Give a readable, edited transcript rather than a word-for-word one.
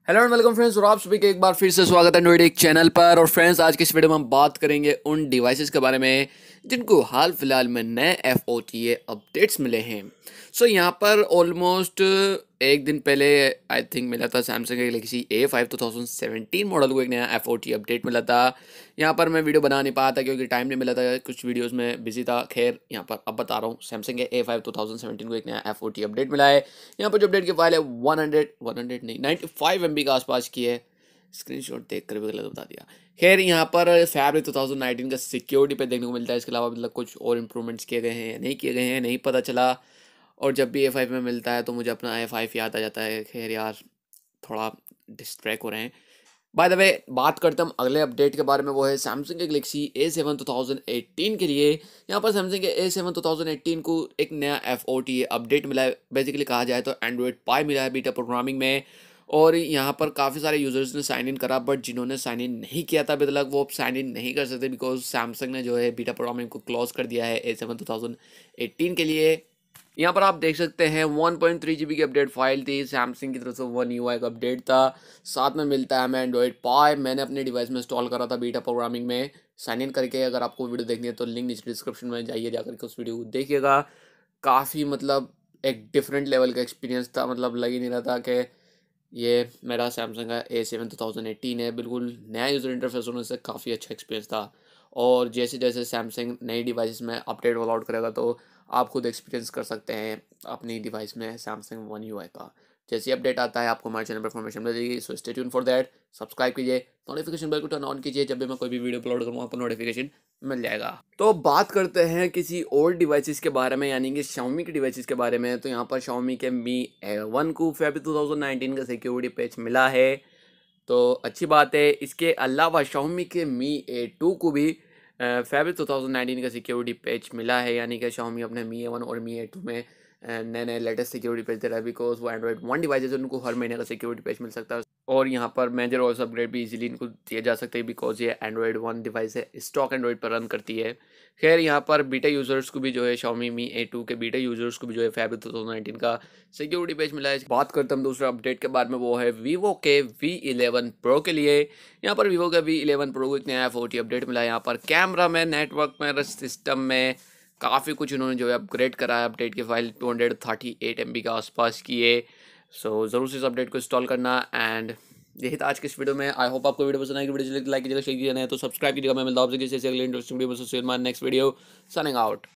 Hello and welcome friends, और आप सभी का एक बार फिर से स्वागत है एंड्रॉइड एक चैनल पर। और फ्रेंड्स, आज के इस वीडियो में हम बात करेंगे उन डिवाइसेस के बारे में जिनको हाल फिलहाल में नए FOTA अपडेट्स मिले हैं। यहाँ पर ऑलमोस्ट एक दिन पहले आई थिंक मिला था सैमसंग गैलेक्सी A5 2017 मॉडल को एक नया FOTA अपडेट मिला था। यहाँ पर मैं वीडियो बना नहीं पाया था क्योंकि टाइम नहीं मिला था, कुछ वीडियोस में बिजी था। खैर, यहाँ पर अब बता रहा हूँ, सैमसंग के A5 2017 को एक नया FOTA अपडेट मिला है। यहाँ पर जो अपडेट की फाइल है 100 नहीं 95 MB के आसपास की है। स्क्रीनशॉट देख कर भी गलत बता दिया। खैर, यहाँ पर फैब्रिक 2019 का सिक्योरिटी पे देखने को मिलता है। इसके अलावा मतलब कुछ और इंप्रूवमेंट्स किए गए हैं या नहीं किए गए हैं नहीं पता चला। और जब भी A5 में मिलता है तो मुझे अपना A5 याद आ जाता है। खैर यार, थोड़ा डिस्ट्रैक्ट हो रहे हैं। बाय द वे, बात करते हैं हम अगले अपडेट के बारे में, वो है सैमसंग के गैलेक्सी A7 2018 के लिए। यहाँ पर सैमसंग के A7 2018 को एक नया FOTA अपडेट मिला है। बेसिकली कहा जाए तो एंड्रॉयड पाई मिला है बीटा प्रोग्रामिंग में। और यहाँ पर काफ़ी सारे यूजर्स ने साइन इन करा, बट जिन्होंने साइन इन नहीं किया था अभी तक वो अब साइन इन नहीं कर सकते, बिकॉज सैमसंग ने जो है बीटा प्रोग्रामिंग को क्लोज कर दिया है A7 2018 के लिए। यहाँ पर आप देख सकते हैं 1.3 GB की अपडेट फाइल थी, सैमसंग की तरफ से One UI का अपडेट था। साथ में मिलता है हमें एंड्रॉयड पाई। मैंने अपने डिवाइस में इंस्टॉल करा था बीटा प्रोग्रामिंग में साइन इन करके। अगर आपको वीडियो देखनी है तो लिंक नीचे डिस्क्रिप्शन में जाइए, जाकर के उस वीडियो को देखिएगा। काफ़ी मतलब एक डिफरेंट लेवल का एक्सपीरियंस था। मतलब लग ही नहीं रहा था कि ये मेरा सैमसंग का A7 2018 है। बिल्कुल नया यूज़र इंटरफेस होने से काफ़ी अच्छा एक्सपीरियंस था। और जैसे जैसे सैमसंग नई डिवाइस में अपडेट रोल आउट करेगा तो आप खुद एक्सपीरियंस कर सकते हैं अपनी डिवाइस में सैमसंग One UI का। जैसे अपडेट आता है आपको हमारे चैनल पर इन्फॉर्मेशन मिल जाएगी। So stay tuned for that. Subscribe कीजिए, नोटिफिकेशन बेल को टर्न ऑन कीजिए। जब भी मैं कोई भी वीडियो अपलोड करूँ आपको नोटिफिकेशन मिल जाएगा। तो बात करते हैं किसी और डिवाइसेस के बारे में, यानी कि Xiaomi के डिवाइसेस के बारे में। तो यहाँ पर Xiaomi के Mi A1 को Feb 2019 का सिक्योरिटी पैच मिला है, तो अच्छी बात है। इसके अलावा Xiaomi के Mi A2 को भी Feb 2019 का सिक्योरिटी पैच मिला है, यानी कि Xiaomi अपने Mi A1 और Mi A2 में नए नए लेटेस्ट सिक्योरिटी पैच दे रहा है, बिकॉज वो एंड्रॉइड 1 डिवाइसेज है, उनको हर महीने का सिक्योरिटी पैच मिल सकता है। और यहाँ पर मेजर OS अपग्रेड भी इजीली इनको दिए जा सकते हैं, बिकॉज ये एंड्रॉइड 1 डिवाइस है, स्टॉक एंड्रॉइड पर रन करती है। खैर, यहाँ पर बीटा यूजर्स को भी जो है Xiaomi Mi A2 के बीटा यूजर्स को भी जो है Feb 2019 का सिक्योरिटी पैच मिला है। बात करते हैं हम दूसरे अपडेट के बारे में, वो है Vivo के V11 Pro के लिए। यहाँ पर Vivo का V11 Pro को एक नया FOTA अपडेट मिला है। यहाँ पर कैमरा में, नेटवर्क में, सिस्टम में काफ़ी कुछ इन्होंने जो है अपग्रेड करा है। अपडेट की फाइल 238 MB के आसपास की है। सो ज़रूर से इस अपडेट को इंस्टॉल करना। एंड यही था आज के इस वीडियो में। आई होप आपको वीडियो पसंद आएगी। वीडियो लाइक कीजिएगा, शेयर कीजिएगा, तो सब्सक्राइब कीजिएगा। मैं मिलता हूँ आपसे किसी ऐसे अगले इंटरेस्टिंग वीडियो में। Next video signing out.